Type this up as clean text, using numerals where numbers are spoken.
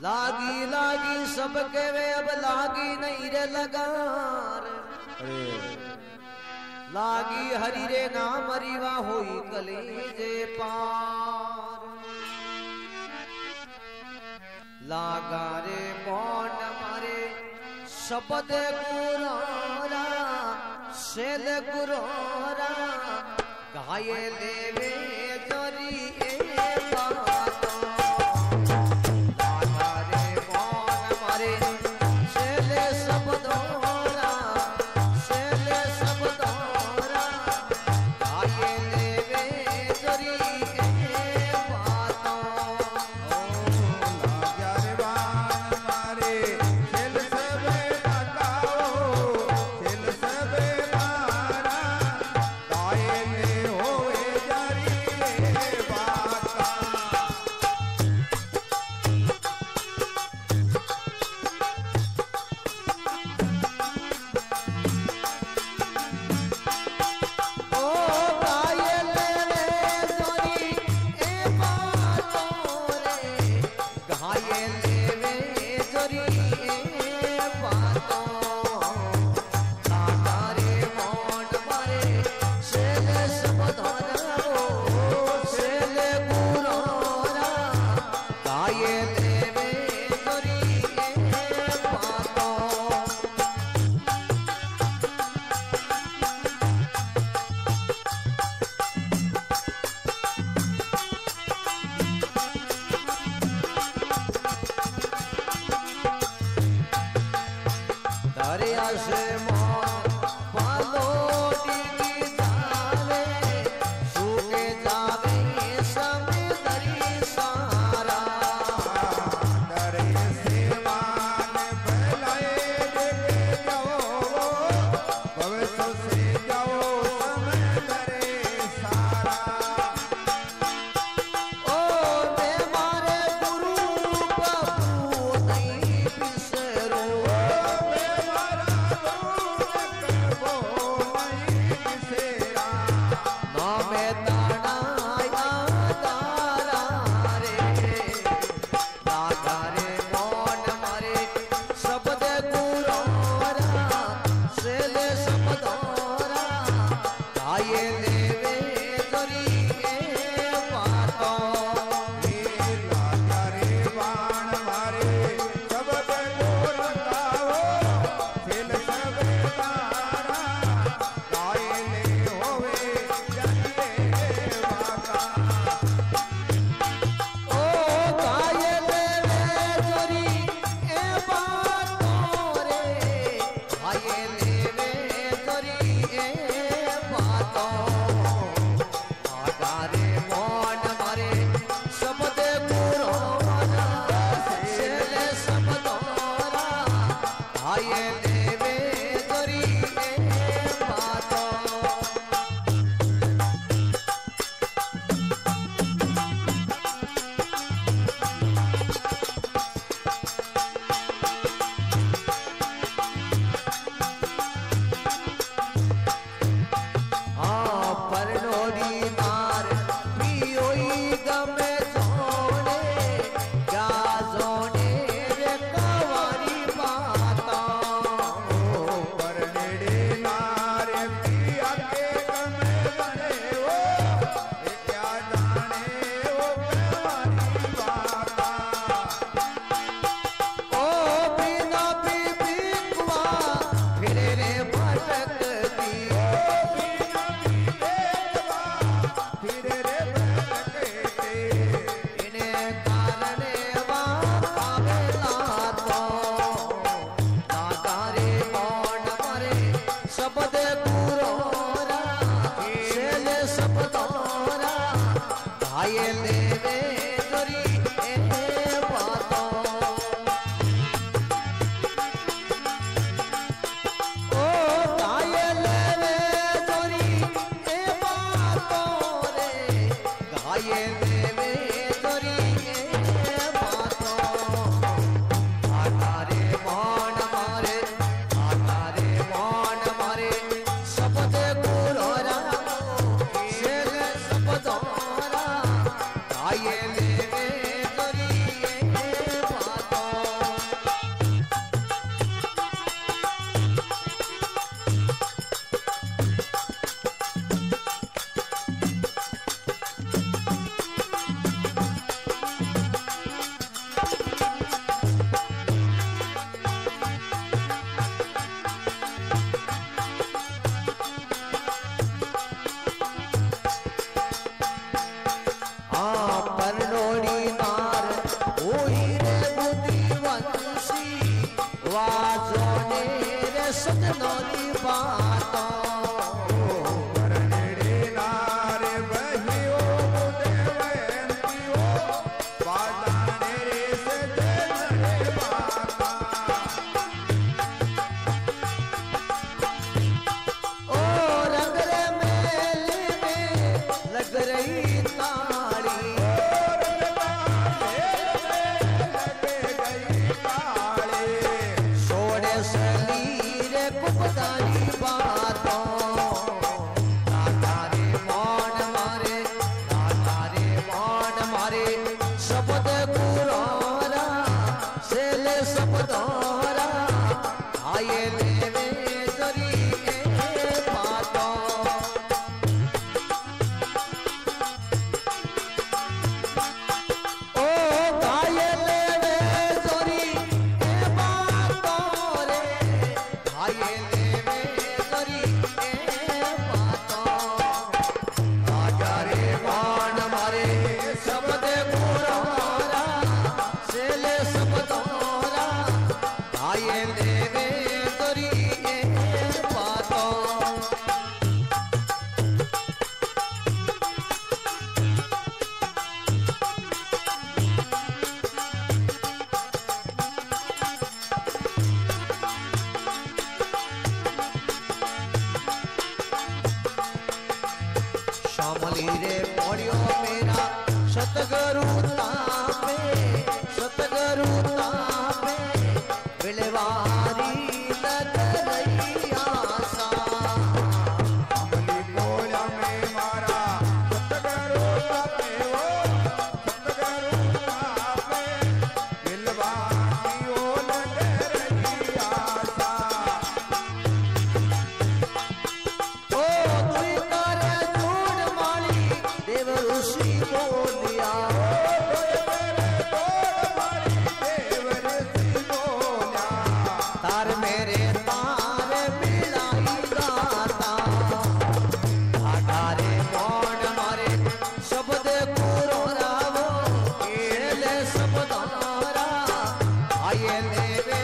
लागी लागी सबके वे अब लागी नहीं रे लगार। लागी हरि रे नाम रिवा होई कलेजे पार। लागा रे कौन मारे शब्द गुरोरा शेल गुरोरा गाये लेवे जोरी ए बातों। लागा रे कौन मारे शेल शब्दोरा शेल शब्दोरा गाये लेवे जोरी ए बातों। सजनोरी बातों रे मोड़ियो मेरा सतगुरु तापे बिलवारी लग रही आशा अमली मोड़ा में मारा सतगुरु तापे बिलवारी लग रही आशा ओ तुई करे झूठ माली देव ऋषि बोलिया तार मेरे तार मिलाई गाता आधारे कौन मारे शब्द गुरु रावो केले शब्दारा आये लेवे